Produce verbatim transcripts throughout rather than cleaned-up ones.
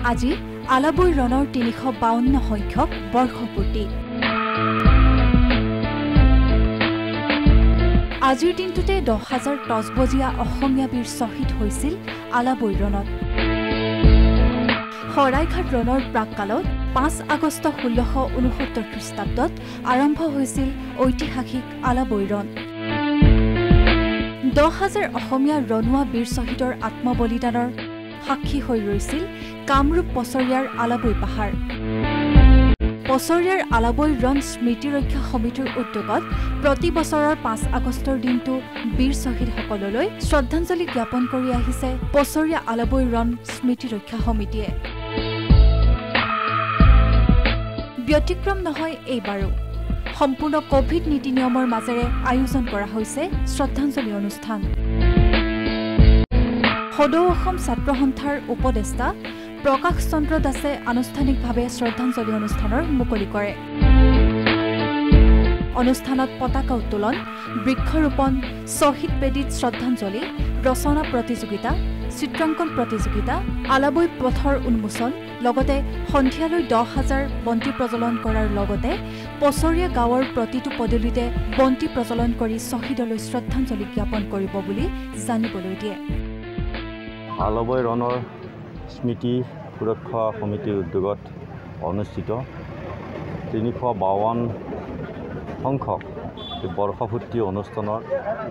আজি আলাবৈ ৰণৰ তিনিশ বাৱন্ন সংখ্যক বৰ্ষপূৰ্তি। আজিৰ দিনটোতে দহ হাজাৰ টচবজীয়া অসমীয়া বীৰ শ্বহীদ হৈছিল আলাবৈ ৰণত। শৰাইঘাট ৰণৰ প্ৰাককালত পাঁচ আগষ্ট ষোল্লশ ঊনসত্তৰ খ্ৰীষ্টাব্দত আৰম্ভ হৈছিল ঐতিহাসিক আলাবৈ ৰণ। দহ হাজাৰ অসমীয়া ৰণুৱা বীৰ শ্বহীদৰ আত্মবলিদানৰ সাক্ষী হৈ ৰৈছিল কামৰূপ পছৰিয়াৰ আলাবৈ পাহাৰ। পছৰিয়াৰ আলাবৈ ৰণ স্মৃতি ৰক্ষা সমিতিৰ উদ্যোগত প্ৰতি বছৰৰ পাঁচ আগষ্টৰ দিনটো বীৰ শ্বহীদসকললৈ শ্ৰদ্ধাঞ্জলি জ্ঞাপন কৰি আহিছে পছৰিয়া আলাবৈ ৰণ স্মৃতি ৰক্ষা সমিতিয়ে। ব্যতিক্ৰম নহয় এইবাৰো। সম্পূৰ্ণ কোভিড নীতি নিয়মৰ মাজেৰে আয়োজন কৰা হৈছে শ্ৰদ্ধাঞ্জলি অনুষ্ঠান। সদৌ অসম ছাত্ৰ সন্থাৰ উপদেষ্টা প্ৰকাশ চন্দ্ৰ দাসে আনুষ্ঠানিকভাৱে শ্ৰদ্ধাঞ্জলি অনুষ্ঠানৰ মুকলি কৰে। অনুষ্ঠানত পতাকা উত্তোলন, বৃক্ষৰোপণ, শ্বহীদ বেদীত শ্ৰদ্ধাঞ্জলি, ৰচনা প্ৰতিযোগিতা, চিত্ৰাংকন প্ৰতিযোগিতা, আলাবৈ পথৰ উন্মোচন, লগতে সন্ধিয়ালৈ দহ হাজাৰ বন্তি প্ৰজ্বলন কৰাৰ লগতে পছৰিয়া গাঁৱৰ প্ৰতিটো পদূলিতে বন্তি প্ৰজ্বলন কৰি শ্বহীদলৈ শ্ৰদ্ধাঞ্জলি জ্ঞাপন কৰিব বুলি জানিবলৈ দিয়ে। আলাবৈ ৰণৰ স্মৃতি সুৰক্ষা সমিতিৰ উদ্যোগত অনুষ্ঠিত তিনিশ বাৱন্ন সংখ্যক বৰ্ষপূৰ্তি অনুষ্ঠানত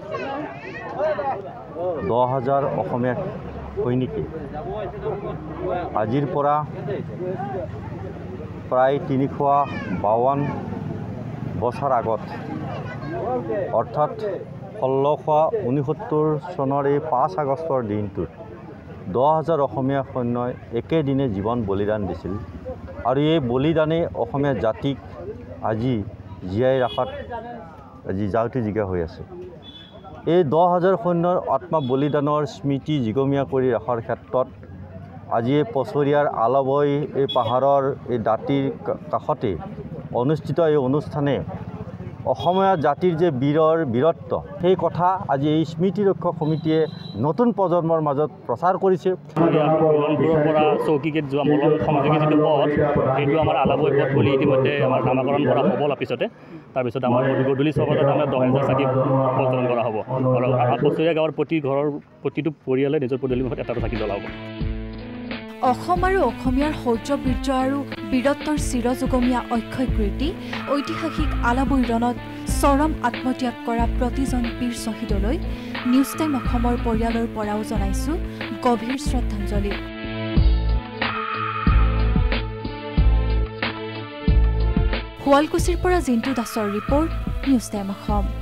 দহ হাজাৰ অসমীয়া সৈনিকে আজিৰ পৰা প্ৰায় তিনিশ বাৱন্ন বছৰ আগত অৰ্থাৎ ষোল্লশ ঊনসত্তৰ চনৰ এই পাঁচ আগষ্টৰ দিনটোত দহ হাজাৰ অসমীয়া সৈন্যই একেদিনে জীৱন বলিদান দিছিল আৰু এই বলিদানে অসমীয়া জাতিক আজি জীয়াই ৰখাত আজি যাওঁতে জিগা হৈ আছে। এই দহ হাজাৰ সৈন্যৰ আত্মা বলিদানৰ স্মৃতি জিগমীয়া কৰি ৰখাৰ ক্ষেত্ৰত আজি এই পছৰিয়াৰ আলাবৈ এই পাহাৰৰ এই দাঁতিৰ কাষতে অনুষ্ঠিত এই অনুষ্ঠানে অসমীয়া জাতিৰ যে বীৰৰ বীৰত্ব সেই কথা আজি এই স্মৃতি ৰক্ষক সমিতিয়ে নতুন প্ৰজন্মৰ মাজত প্ৰচাৰ কৰিছে। পৰা চৌকীগেট যোৱা মলম সামাজিক যিটো পথ সেইটো আমাৰ আলাবৈ পথ বুলি ইতিমধ্যে আমাৰ নামাকৰণ কৰা হ'ব পিছতে। তাৰপিছত আমাৰ গধূলি চৌকত আমাৰ দহ হাজাৰ চাকি প্ৰজ্বলন কৰা হ'ব আৰু আমাৰ পছৰিয়া গাঁৱৰ প্ৰতি ঘৰৰ প্ৰতিটো পৰিয়ালে নিজৰ পদূলি মুখত এটা চাকি জ্বলাব। অসম আৰু অসমীয়াৰ শৌৰ্য বীৰ্য আৰু বীৰত্বৰ চিৰযুগমীয়া অক্ষয় কীৰ্তি ঐতিহাসিক আলাবৈ ৰণত চৰম আত্মত্যাগ কৰা প্ৰতিজন বীৰ শ্বহীদলৈ নিউজ টাইম অসমৰ পৰিয়ালৰ পৰাও জনাইছো গভীৰ শ্ৰদ্ধাঞ্জলি। শুৱালকুছিৰ পৰা জিন্তু দাসৰ ৰিপৰ্ট, নিউজ টাইম অসম।